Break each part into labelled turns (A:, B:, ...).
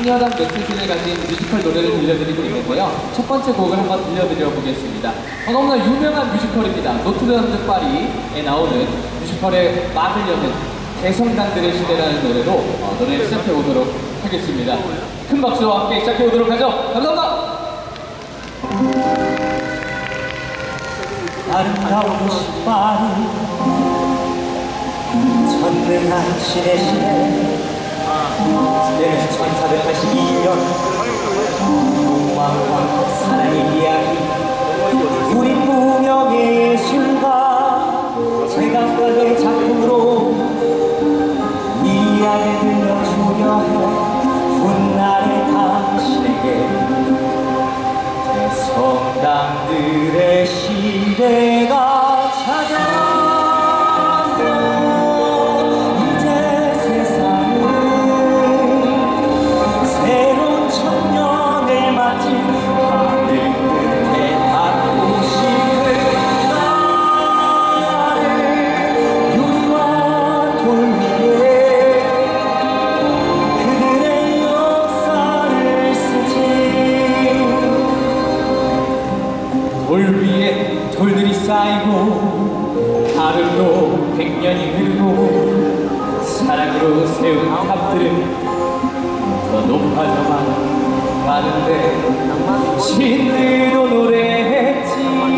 A: 강렬한 메시지를 가진 뮤지컬 노래를 들려드리고 있는데요. 첫 번째 곡을 한번 들려드려 보겠습니다. 너무나 유명한 뮤지컬입니다. 노트르담드 파리에 나오는 뮤지컬의 막을 여는 대성당들의 시대라는 노래로 노래를 시작해 보도록 하겠습니다. 큰 박수와 함께 시작해 보도록 하죠. 감사합니다.
B: 아름다운 신발이 전능한 신의 시대 때는 1482년 로마와 사랑의 이야기 우리 무명의 예술가 제각각의 작품으로 이 이야기를 들려주려 해 훗날의 당신에게 대성당들의 시대가 찾아왔어. 이제 세상은 새로운 청년을 맞지 하늘 끝에 닿고 싶은 나를 유리와 돌 위에 그들의 역사를 쓰지.
A: 돌 위에 돌들이 쌓이고 가을로 100년이 흐르고 사랑으로 세운 탑들은 더 높아져만 가는데 신들도 노래했지.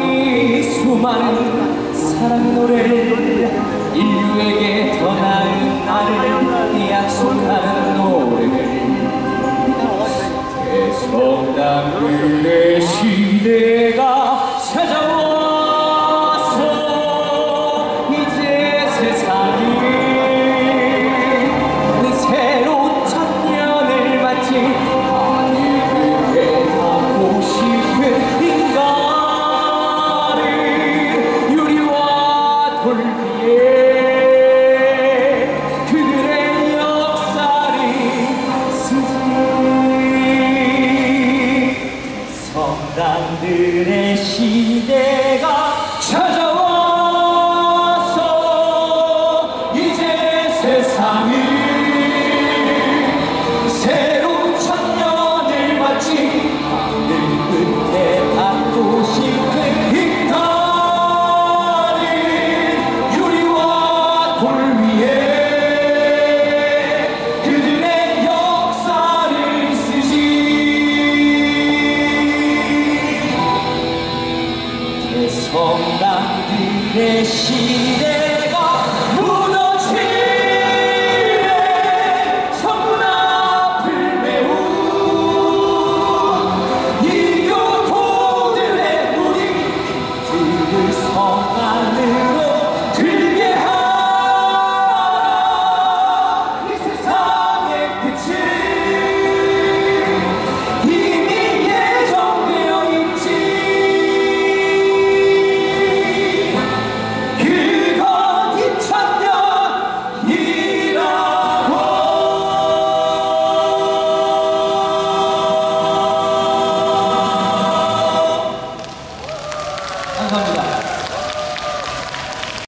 A: 수많은 사랑의 노래를 인류에게 더 나은 나를 약속하는 노래를 대성당들의 시대가 찾아왔어. 이제 세상이 새로운 천년을 맞지 하늘 끝에 닿고 싶은 인간을 유리와 돌 위에 그들의 역사를 쓰지.
B: 성당들의 시